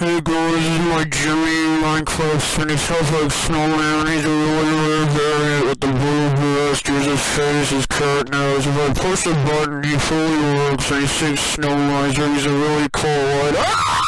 Hey girl, this is my Jimmy Minecraft, and he sounds like Snowman. He's a really rare variant with the blue vest. Here's his face, his cat nose. If I push a button, he fully works, and he sings Snow Miser. He's a really cool one.